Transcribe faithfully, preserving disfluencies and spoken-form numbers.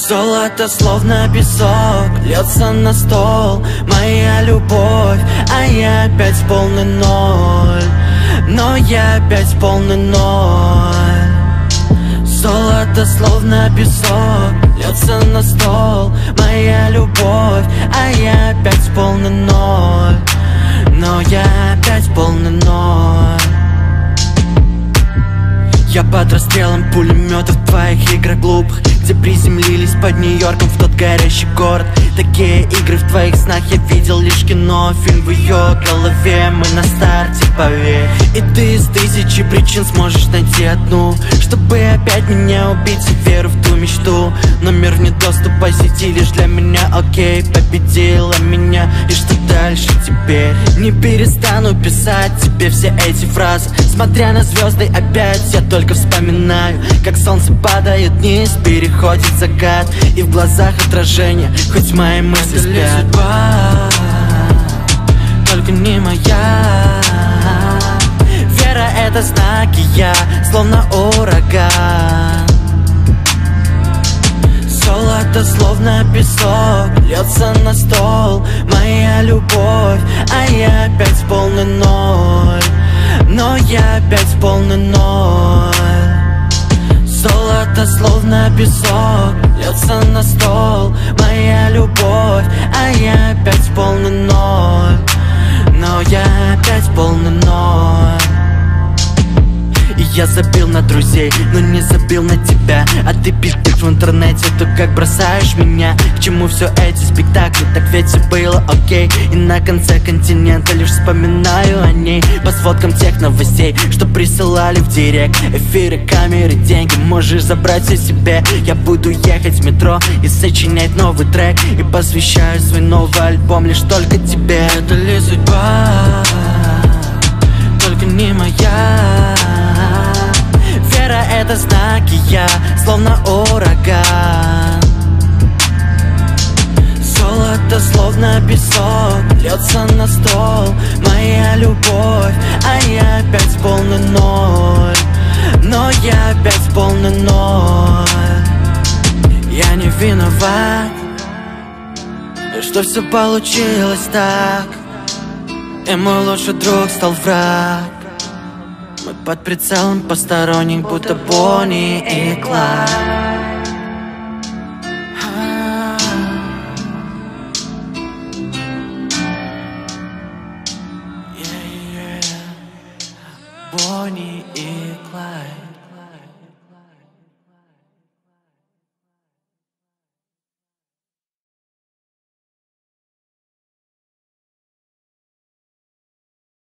Золото словно песок льется на стол, моя любовь, а я опять полный ноль. Но я опять полный ноль. Золото словно песок льется на стол, моя любовь, а я опять полный ноль. Но я опять полный ноль. Я под расстрелом пулеметов твоих игр глупых, где приземлились под Нью-Йорком в тот горящий город. Такие игры в твоих снах я видел лишь кино, фильм в ее голове, мы на старте, поверь. И ты из тысячи причин сможешь найти одну, чтобы опять меня убить и веру в ту мечту. Но мир вне доступа сети лишь для меня, окей, победила меня. И что дальше теперь? Не перестану писать тебе все эти фразы, смотря на звезды опять я только вспоминаю, как солнце падает вниз, переходит закат, и в глазах отражение, хоть мои мысли спят. Судьба, только не моя. Вера — это знаки, я словно ураган. Золото словно песок льется на стол, моя любовь, а я опять полный ноль. Но я опять полный ноль. Золото словно песок льется на стол, моя любовь, а я опять полный ноль. Но я опять полный ноль. И я забил на друзей, но не забил на тебя. А ты пиздишь в интернете, то как бросаешь меня. К чему все эти спектакли, так ведь все было окей. И на конце континента лишь вспоминаю о ней по сводкам тех новостей, что присылали в директ. Эфиры, камеры, деньги, можешь забрать все себе. Я буду ехать в метро и сочинять новый трек, и посвящаю свой новый альбом лишь только тебе. Это ли судьба, только не моя. Вера — это знаки, я словно ураган. Золото словно песок льется на стол, моя любовь, а я опять полный ноль. Но я опять полный ноль. Я не виноват, что все получилось так, и мой лучший друг стал враг. Мы под прицелом посторонних, будто Бонни и Клайд. Бонни и Клайд.